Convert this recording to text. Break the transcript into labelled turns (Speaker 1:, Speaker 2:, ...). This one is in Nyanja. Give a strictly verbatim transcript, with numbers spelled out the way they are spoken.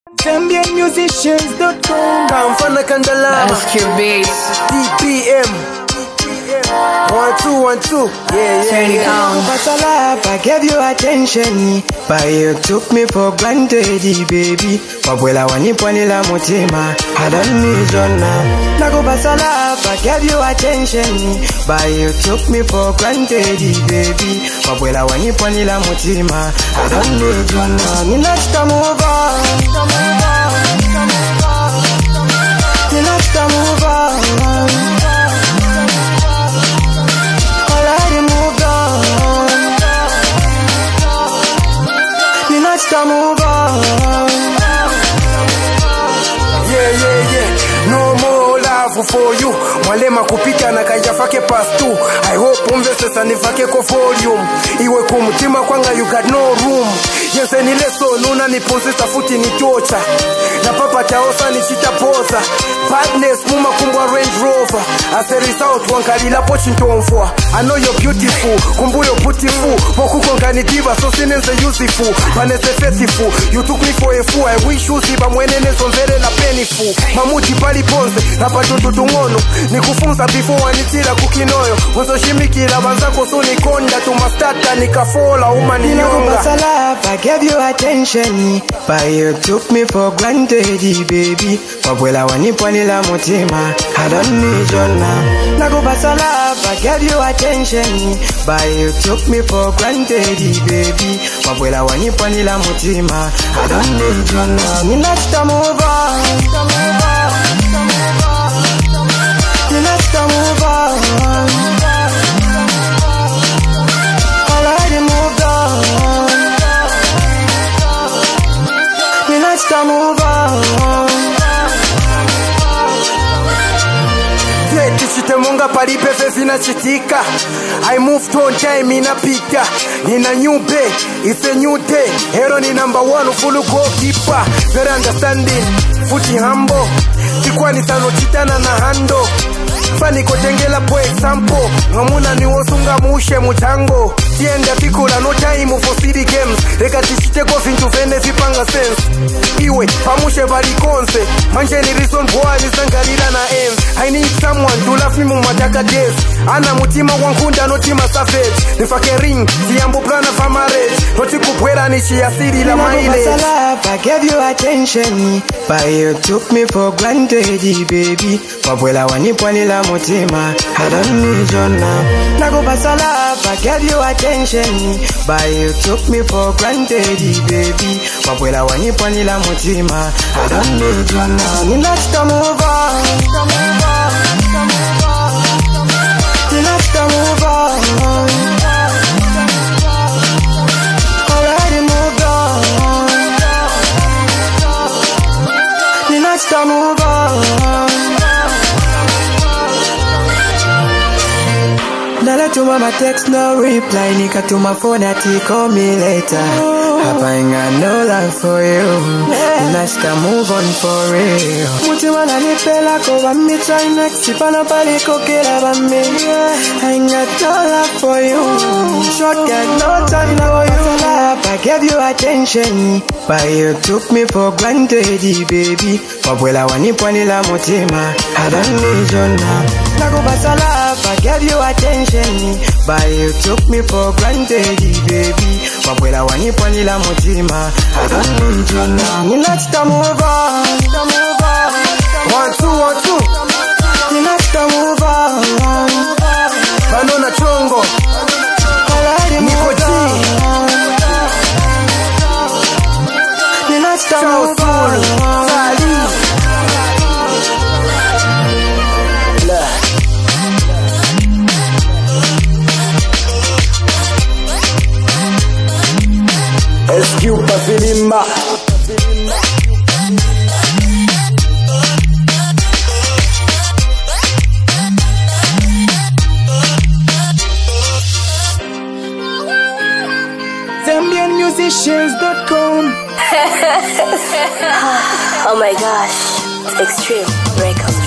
Speaker 1: Zambian musicians dot com. Kamfana Kandalama
Speaker 2: Ask your bass.
Speaker 1: D B M One two one two. Yeah, yeah,
Speaker 2: Turn it
Speaker 1: yeah.
Speaker 2: on.
Speaker 3: But I laugh, I gave you attention, but you took me for granted, baby. Wabwela waniponi la mutima, I don't need you now. Nago but I laugh, I gave you attention, but you took me for granted, baby. Wabwela waniponi la mutima, I don't need you now. Nina chita move on, Nina chita move on. Move on.
Speaker 1: Yeah, yeah, yeah. No more love for you. Mwalema kupita na kaijafake past two. I hope umve sasa nifake ko volume. Iwe kumutima kwanga you got no room. Yense ni leso nuna niponse safuti ni tocha. Na papa chaosa ni chita poza. Badness muma kumbwa Range Rover. As a result wankalila pochi ntomfwa. I know you're beautiful, kumbu you're beautiful. Boku konkani diva so sinense useful. Panese faithful, you took me for a fool. I wish you ziba mwenene sonzere la penifu. Mamuti pali ponze, napa tututungono. Nikufunza before wanitira kukinoyo. Mwezo shimikila banzako so nikonda. Tumastata nikafola uma ni nyonga.
Speaker 3: I gave you attention, but you took me for granted, baby. Wabwela waniponi la mutima, I don't need you now. Nago basala, I gave you attention, but you took me for granted, baby. Wabwela waniponi la mutima, I don't need you now. Nina chita move on, Nina chita move on. Already moved on. Nina move on.
Speaker 1: Tichite munga pali pepe zina chitika. I moved on time inapita. Nina new day, it's a new day. Hero ni number one, full goalkeeper. Very understanding, footy humble. Tikwani tano chitana na hando. Fani kotengela po example. Ngamuna ni wosunga mushe mutango. Tienda pikula no time for city games. Reka tichite go fintu vene vipanga sense. Iwe, pamushe balikonse. Manje ni reason boy ni sangalila na ends. I need someone to love me mumataka days. Ana mutima wankunda no tima savage. Nifake ring, siyambu plana for marriage. Noti kupwela ni chiasiri la mileage.
Speaker 3: I gave you attention, but you took me for granted, baby. Wabwela waniponi la mutima, I don't need you now. Nago basala, I gave you attention, but you took me for granted, baby. Wabwela waniponi la mutima, I don't need you now. Nina chita move on, Nina chita move on. Already moved on. Nina chita move on. Nala tuma my text, no reply. Nika to my phone, ati call me later. Hapa inga no love for you. Nina chita move on for real. Mutima nanipela ko bami try next. Sipana pali ko kila bami. I ain't got no love for you. Short got no time for you. I gave you attention, but you took me for granted, baby. Wabwela waniponi la mutima, I don't need you now. Nago basala, I gave you attention, but you took me for granted, baby. Wabwela waniponi la mutima, I don't need you now. Nina chita move on.
Speaker 1: One two one two.
Speaker 3: Nina chita move on.
Speaker 1: Banona chongo.
Speaker 3: Already moved on. Nina chita move on.
Speaker 1: S Q Pafilimba.
Speaker 3: Zambian musicians dot com.
Speaker 2: Oh my gosh, it's extreme breakup.